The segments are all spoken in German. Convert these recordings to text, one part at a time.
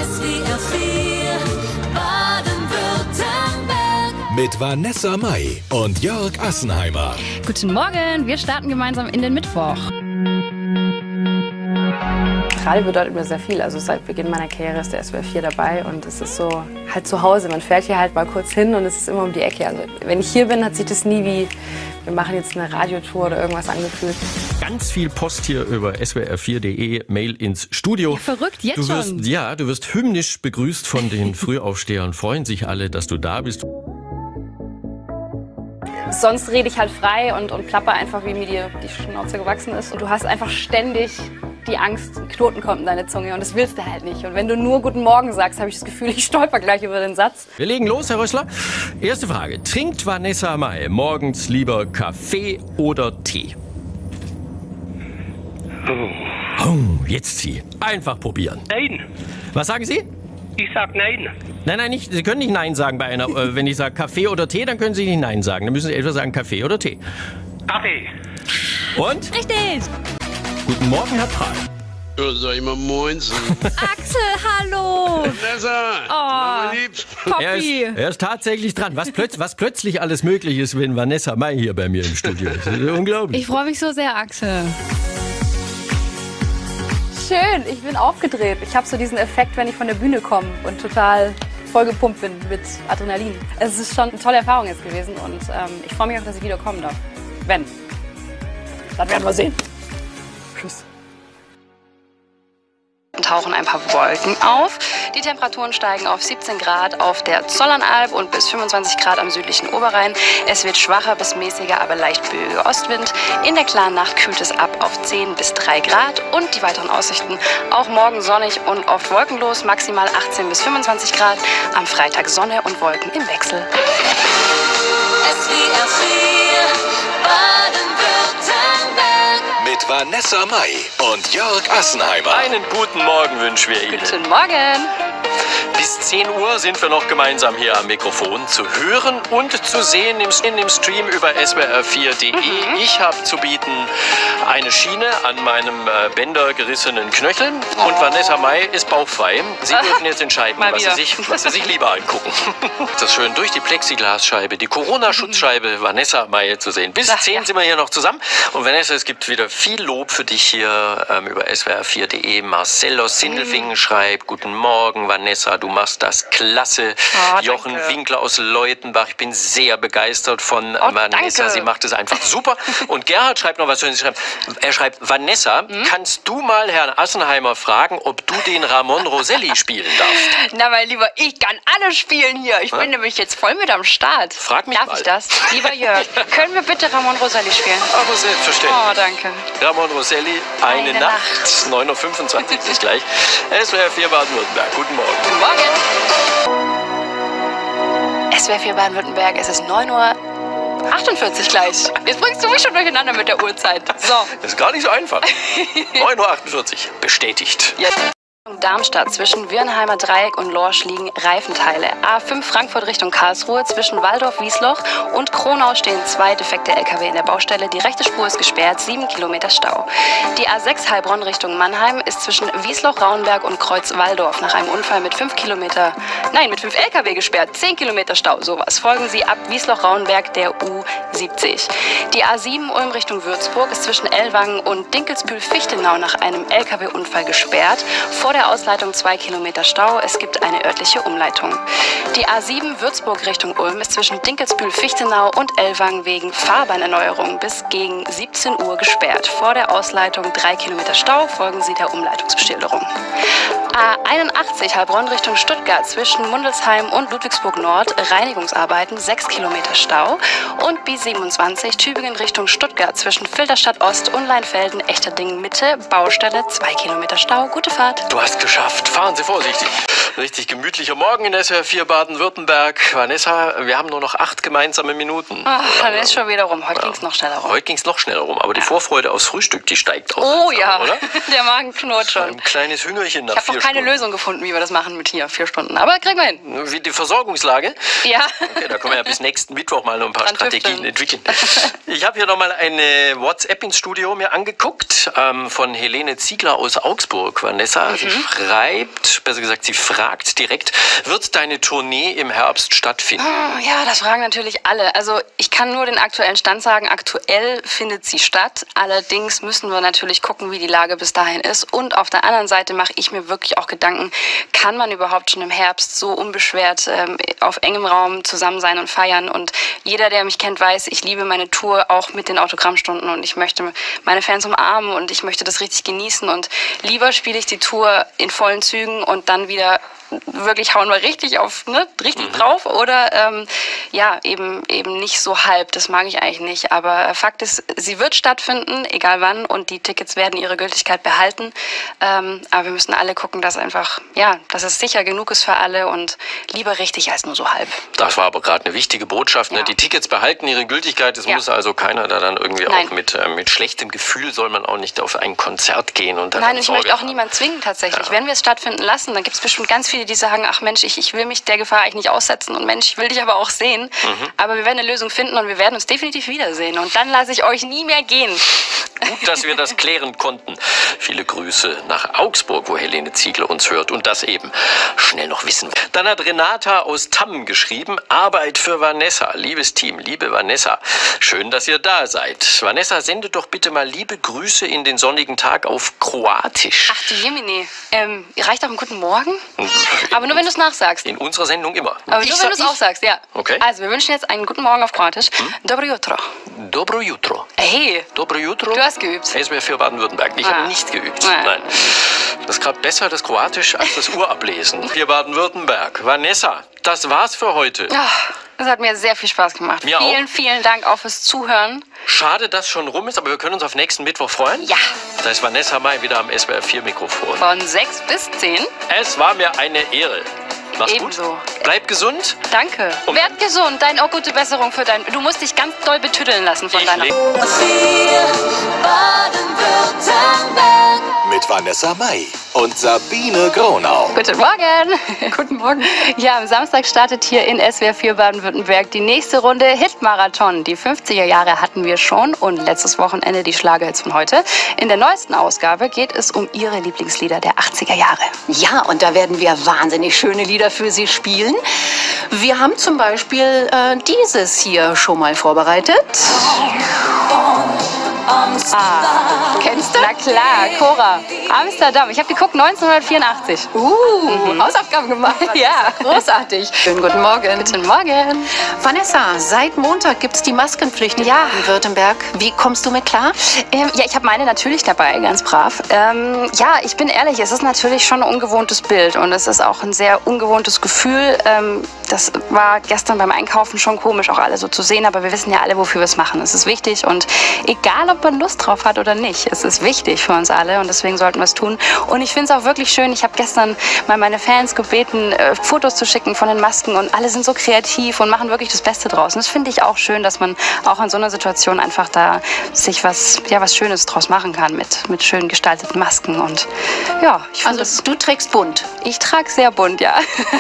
SWR 4 Baden-Württemberg. Mit Vanessa Mai und Jörg Assenheimer. Guten Morgen, wir starten gemeinsam in den Mittwoch. Radio bedeutet mir sehr viel. Also seit Beginn meiner Karriere ist der SWR 4 dabei und es ist so halt zu Hause. Man fährt hier halt mal kurz hin und es ist immer um die Ecke. Also wenn ich hier bin, hat sich das nie wie, wir machen jetzt eine Radiotour oder irgendwas angefühlt. Ganz viel Post hier über swr4.de, Mail ins Studio. Ja, verrückt, jetzt schon. Ja, du wirst hymnisch begrüßt von den Frühaufstehern. Freuen sich alle, dass du da bist. Sonst rede ich halt frei und plapper einfach, wie mir die Schnauze gewachsen ist. Und du hast einfach ständig die Angst, ein Knoten kommt in deine Zunge und das willst du halt nicht. Und wenn du nur Guten Morgen sagst, habe ich das Gefühl, ich stolper gleich über den Satz. Wir legen los, Herr Rössler. Erste Frage. Trinkt Vanessa Mai morgens lieber Kaffee oder Tee? Oh, jetzt Sie. Einfach probieren. Nein. Was sagen Sie? Ich sag nein. Nein, nicht. Sie können nicht Nein sagen bei einer. Wenn ich sage Kaffee oder Tee, dann können Sie nicht Nein sagen. Dann müssen Sie etwa sagen Kaffee oder Tee. Kaffee. Und? Richtig. Guten Morgen, Herr Prahl. Ja, sag ich mal Moinsen. Axel, hallo. Vanessa, Oh. mein Lieb. Poppy. Er ist tatsächlich dran. Was plötzlich alles möglich ist, wenn Vanessa Mai hier bei mir im Studio ist. Das ist unglaublich. Ich freue mich so sehr, Axel. Schön, ich bin aufgedreht. Ich habe so diesen Effekt, wenn ich von der Bühne komme und total vollgepumpt bin mit Adrenalin. Es ist schon eine tolle Erfahrung jetzt gewesen und ich freue mich auch, dass ich wieder kommen darf. Wenn. Das werden wir sehen. Tschüss. Tauchen ein paar Wolken auf. Die Temperaturen steigen auf 17 Grad auf der Zollernalb und bis 25 Grad am südlichen Oberrhein. Es wird schwacher bis mäßiger, aber leicht böiger Ostwind. In der klaren Nacht kühlt es ab auf 10 bis 3 Grad und die weiteren Aussichten auch morgen sonnig und oft wolkenlos, maximal 18 bis 25 Grad. Am Freitag Sonne und Wolken im Wechsel. SWR 4 Baden-Württemberg. Mit Vanessa Mai und Jörg Assenheimer. Einen guten Morgen wünschen wir Ihnen. Guten Morgen! Bis 10 Uhr sind wir noch gemeinsam hier am Mikrofon zu hören und zu sehen im Stream über swr4.de. Ich habe zu bieten eine Schiene an meinem bändergerissenen Knöchel und Vanessa Mai ist bauchfrei. Sie dürfen jetzt entscheiden, was Sie sich lieber angucken. Das ist schön durch die Plexiglasscheibe, die Corona-Schutzscheibe Vanessa Mai zu sehen. Bis 10 sind wir hier noch zusammen. Und Vanessa, es gibt wieder viel Lob für dich hier über swr4.de. Marcel aus Sindelfingen schreibt, guten Morgen Vanessa, du machst das klasse. Jochen Winkler aus Leutenbach, ich bin sehr begeistert von Vanessa, danke. sie macht es einfach super. Und Gerhard schreibt noch was Schönes. Er schreibt, Vanessa, kannst du mal Herrn Assenheimer fragen, ob du den Ramon Roselli spielen darfst? Na, mein Lieber, ich kann alles spielen hier. Ich bin nämlich jetzt voll mit am Start. Frag mich Darf mal. ich das? Lieber Jörg, können wir bitte Ramon Roselli spielen? Aber selbstverständlich. Oh, danke. Ramon Roselli, eine Eine Nacht. 9.25 Uhr ist gleich. SWR 4 Baden-Württemberg. Guten Morgen. Guten Morgen. SWR 4 Baden-Württemberg, es ist 9:48 Uhr gleich. Jetzt bringst du mich schon durcheinander mit der Uhrzeit. So. Das ist gar nicht so einfach. 9.48 Uhr. Bestätigt. Jetzt. Darmstadt zwischen Wirnheimer Dreieck und Lorsch liegen Reifenteile. A5 Frankfurt Richtung Karlsruhe zwischen Waldorf-Wiesloch und Kronau stehen 2 defekte LKW in der Baustelle. Die rechte Spur ist gesperrt, 7 Kilometer Stau. Die A6 Heilbronn Richtung Mannheim ist zwischen Wiesloch-Rauenberg und Kreuz-Waldorf nach einem Unfall mit 5 LKW gesperrt, 10 Kilometer Stau. Sowas. Folgen Sie ab Wiesloch-Rauenberg der U70. Die A7 Ulm Richtung Würzburg ist zwischen Ellwangen und Dinkelsbühl-Fichtenau nach einem LKW-Unfall gesperrt. Vor der Ausleitung 2 Kilometer Stau. Es gibt eine örtliche Umleitung. Die A7 Würzburg Richtung Ulm ist zwischen Dinkelsbühl-Fichtenau und Ellwangen wegen Fahrbahnerneuerung bis gegen 17 Uhr gesperrt. Vor der Ausleitung 3 Kilometer Stau. Folgen Sie der Umleitungsbeschilderung. A81 Heilbronn Richtung Stuttgart zwischen Mundelsheim und Ludwigsburg Nord Reinigungsarbeiten 6 Kilometer Stau. Und B27 Tübingen Richtung Stuttgart zwischen Filderstadt Ost und Leinfelden Echterdingen Mitte Baustelle 2 Kilometer Stau. Gute Fahrt. Du hast geschafft. Fahren Sie vorsichtig. Richtig gemütlicher Morgen in SWR 4 Baden-Württemberg. Vanessa, wir haben nur noch 8 gemeinsame Minuten. Ach, dann ist schon wieder rum. Heute ging es noch schneller rum. Heute ging es noch schneller rum, aber die Vorfreude aufs Frühstück, die steigt auch. Oh langsam, ja, oder? der Magen knurrt schon. Ein kleines Hüngerchen nach Ich habe 4 noch keine Stunden. Lösung gefunden, wie wir das machen mit hier 4 Stunden. Aber kriegen wir hin. Wie die Versorgungslage? Ja. Okay, da können wir ja bis nächsten Mittwoch mal noch ein paar Dran Strategien tüfteln. entwickeln. Ich habe hier nochmal eine WhatsApp ins Studio mir angeguckt von Helene Ziegler aus Augsburg. Vanessa, sie schreibt, besser gesagt, sie fragt direkt, wird deine Tournee im Herbst stattfinden? Ja, das fragen natürlich alle. Also ich kann nur den aktuellen Stand sagen. Aktuell findet sie statt. Allerdings müssen wir natürlich gucken, wie die Lage bis dahin ist. Und auf der anderen Seite mache ich mir wirklich auch Gedanken, kann man überhaupt schon im Herbst so unbeschwert auf engem Raum zusammen sein und feiern? Und jeder, der mich kennt, weiß, ich liebe meine Tour auch mit den Autogrammstunden und ich möchte meine Fans umarmen und ich möchte das richtig genießen. Und lieber spiele ich die Tour in vollen Zügen und dann wieder wirklich hauen wir richtig auf, ne, richtig drauf oder ja, eben nicht so halb, das mag ich eigentlich nicht, aber Fakt ist, sie wird stattfinden, egal wann und die Tickets werden ihre Gültigkeit behalten, aber wir müssen alle gucken, dass einfach, ja, dass es sicher genug ist für alle und lieber richtig als nur so halb. Das war aber gerade eine wichtige Botschaft, ne? Ja. Die Tickets behalten ihre Gültigkeit, es muss also keiner da dann irgendwie Nein. auch mit schlechtem Gefühl soll man auch nicht auf ein Konzert gehen und dann Nein, ich Sorge möchte auch haben. niemand zwingen tatsächlich. Wenn wir es stattfinden lassen, dann gibt es bestimmt ganz viele, die sagen, ach Mensch, ich will mich der Gefahr eigentlich nicht aussetzen und Mensch, ich will dich aber auch sehen. Aber wir werden eine Lösung finden und wir werden uns definitiv wiedersehen. Und dann lasse ich euch nie mehr gehen. Gut, dass wir das klären konnten. Viele Grüße nach Augsburg, wo Helene Ziegler uns hört und das eben schnell noch wissen. Dann hat Renata aus Tamm geschrieben, Arbeit für Vanessa. Liebes Team, liebe Vanessa, schön, dass ihr da seid. Vanessa, sende doch bitte mal liebe Grüße in den sonnigen Tag auf Kroatisch. Ach du Jemine, reicht auch ein guten Morgen? Aber nur wenn du es nachsagst. In unserer Sendung immer. Aber nur wenn du es auch sagst, ja. Okay. Also wir wünschen jetzt einen guten Morgen auf Kroatisch. Dobro jutro. Dobro jutro. Hey, Dobro jutro. du hast geübt. SWR für Baden-Württemberg. Ich habe nicht geübt. Nein. Das ist gerade besser, das Kroatisch, als das Urablesen. Hier Baden-Württemberg. Vanessa, das war's für heute. Ach, das hat mir sehr viel Spaß gemacht. Mir vielen, auch. vielen Dank auch fürs Zuhören. Schade, dass schon rum ist, aber wir können uns auf nächsten Mittwoch freuen. Ja. Da ist Vanessa Mai wieder am SWR 4 Mikrofon. Von 6 bis 10. Es war mir eine Ehre. Mach's Ebenso. gut. Bleib gesund. Danke. Und- Werd gesund. Auch gute Besserung für dein... Du musst dich ganz doll betüddeln lassen von Ich deiner... leg- Baden-Württemberg. Mit Vanessa Mai und Sabine Gronau. Guten Morgen. Guten Morgen. Ja, am Samstag startet hier in SWR 4 Baden-Württemberg die nächste Runde Hitmarathon. Die 50er Jahre hatten wir schon und letztes Wochenende die Schlagerhits von heute. In der neuesten Ausgabe geht es um Ihre Lieblingslieder der 80er Jahre. Ja, und da werden wir wahnsinnig schöne Lieder für Sie spielen. Wir haben zum Beispiel dieses hier schon mal vorbereitet. Kennst du? Na klar, Cora. Amsterdam. Ich habe geguckt, 1984. Hausaufgaben gemacht. Ja. Großartig. Schönen guten Morgen. Guten Morgen. Vanessa, seit Montag gibt es die Maskenpflicht in Baden-Württemberg. Wie kommst du mit klar? Ja, ich habe meine natürlich dabei, ganz brav. Ja, ich bin ehrlich, es ist natürlich schon ein ungewohntes Bild und es ist auch ein sehr ungewohntes Gefühl. Das war gestern beim Einkaufen schon komisch, auch alle so zu sehen, aber wir wissen ja alle, wofür wir es machen. Es ist wichtig und egal, ob man Lust drauf hat oder nicht, es ist wichtig für uns alle und deswegen sollten wir es tun. Und ich finde es auch wirklich schön, ich habe gestern mal meine Fans gebeten, Fotos zu schicken von den Masken und alle sind so kreativ und machen wirklich das Beste draus. Und das finde ich auch schön, dass man auch in so einer Situation einfach da sich was Schönes draus machen kann mit schön gestalteten Masken und ja, ich finde Also du trägst bunt. ich trage sehr bunt, ja.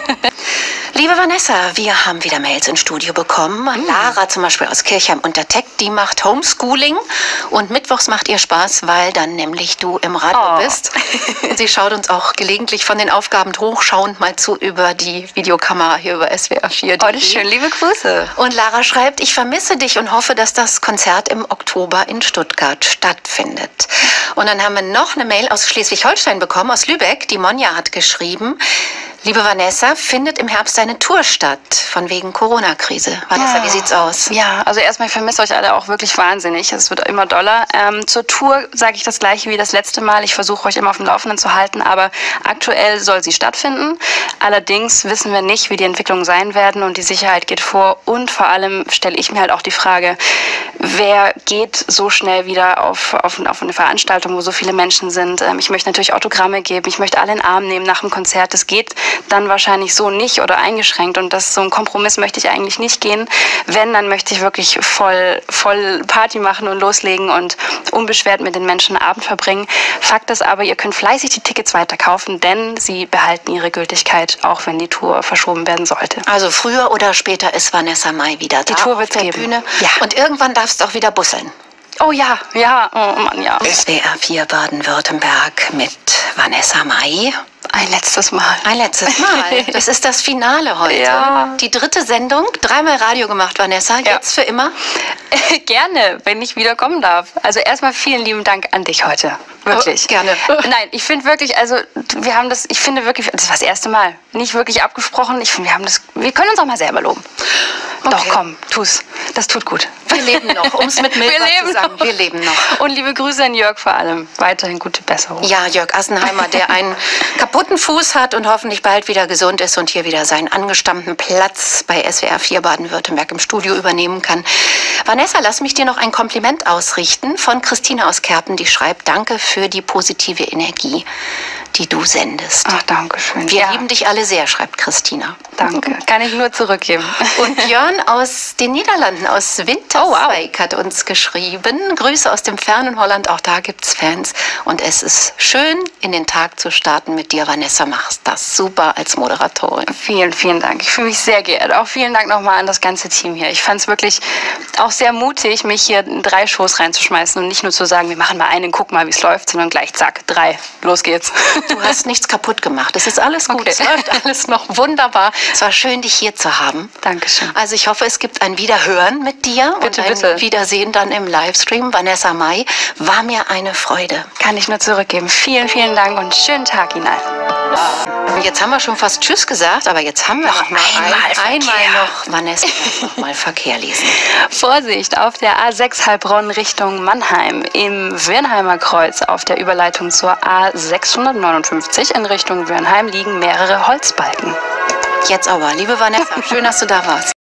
Liebe Vanessa, wir haben wieder Mails ins Studio bekommen. Lara zum Beispiel aus Kirchheim unter Teck, die macht Homeschooling und mittwochs macht ihr Spaß, weil dann nämlich du im Radio bist. Sie schaut uns auch gelegentlich von den Aufgaben hochschauend mal zu über die Videokamera hier über SWR 4. Heute schön, liebe Grüße. Und Lara schreibt, ich vermisse dich und hoffe, dass das Konzert im Oktober in Stuttgart stattfindet. Und dann haben wir noch eine Mail aus Schleswig-Holstein bekommen, aus Lübeck. Die Monja hat geschrieben, liebe Vanessa, findet im Herbst eine Tour statt, von wegen Corona-Krise. Vanessa, wie sieht's aus? Ja, also erstmal, ich vermisse euch alle auch wirklich wahnsinnig. Es wird immer doller. Zur Tour sage ich das Gleiche wie das letzte Mal. Ich versuche euch immer auf dem Laufenden zu halten, aber aktuell soll sie stattfinden. Allerdings wissen wir nicht, wie die Entwicklungen sein werden und die Sicherheit geht vor. Und vor allem stelle ich mir halt auch die Frage, wer geht so schnell wieder auf eine Veranstaltung, wo so viele Menschen sind. Ich möchte natürlich Autogramme geben, ich möchte alle in den Arm nehmen nach dem Konzert. Das geht dann wahrscheinlich so nicht oder eingeschränkt und so ein Kompromiss möchte ich eigentlich nicht gehen. Wenn, dann möchte ich wirklich voll Party machen und loslegen und unbeschwert mit den Menschen einen Abend verbringen. Fakt ist aber, ihr könnt fleißig die Tickets weiterkaufen, denn sie behalten ihre Gültigkeit, auch wenn die Tour verschoben werden sollte. Also früher oder später ist Vanessa Mai wieder da Die Tour auf wird's der geben. Bühne. Ja. Und irgendwann darfst du auch wieder busseln. Oh ja, oh Mann, ja. SWR 4 Baden-Württemberg mit Vanessa Mai. Ein letztes Mal. Ein letztes Mal. Das ist das Finale heute. Ja. Die 3. Sendung. 3-mal Radio gemacht, Vanessa. Jetzt für immer. Gerne, wenn ich wieder kommen darf. Also erstmal vielen lieben Dank an dich heute. Wirklich. Oh, gerne. Nein, ich finde wirklich, also ich finde wirklich, das war das erste Mal. Nicht wirklich abgesprochen. Ich finde, wir können uns auch mal selber loben. Okay. Doch, komm, tu's. Das tut gut. Wir leben noch, um es mit Milka zu sagen. noch. Wir leben noch. Und liebe Grüße an Jörg vor allem. Weiterhin gute Besserung. Ja, Jörg Assenheimer, der einen kaputten Fuß hat und hoffentlich bald wieder gesund ist und hier wieder seinen angestammten Platz bei SWR 4 Baden-Württemberg im Studio übernehmen kann. Vanessa, lass mich dir noch ein Kompliment ausrichten von Christine aus Kerpen, die schreibt, danke für die positive Energie, die du sendest. Ach, danke schön. Wir lieben dich alle sehr, schreibt Christina. Danke. Kann ich nur zurückgeben. Und Jörn aus den Niederlanden, aus Winterswijk, hat uns geschrieben. Grüße aus dem fernen Holland, auch da gibt's Fans. Und es ist schön, in den Tag zu starten mit dir. Vanessa, machst das super als Moderatorin. Vielen, vielen Dank. Ich fühle mich sehr geehrt. Auch vielen Dank nochmal an das ganze Team hier. Ich fand es wirklich auch sehr mutig, mich hier in 3 Shows reinzuschmeißen und nicht nur zu sagen, wir machen mal einen, guck mal, wie es läuft, sondern gleich zack, 3, los geht's. Du hast nichts kaputt gemacht. Es ist alles gut. Okay. Es läuft alles noch wunderbar. Es war schön, dich hier zu haben. Dankeschön. Also ich hoffe, es gibt ein Wiederhören mit dir Bitte, und ein bitte. Wiedersehen dann im Livestream. Vanessa Mai, war mir eine Freude. Kann ich nur zurückgeben. Vielen, vielen Dank und schönen Tag Ihnen allen. Jetzt haben wir schon fast Tschüss gesagt, aber jetzt haben wir noch mal einmal noch, Vanessa, noch mal Verkehr lesen. Vorsicht auf der A6 Heilbronn Richtung Mannheim. Im Wernheimer Kreuz auf der Überleitung zur A659 in Richtung Wernheim liegen mehrere Holzbalken. Jetzt aber, liebe Vanessa, schön, dass du da warst.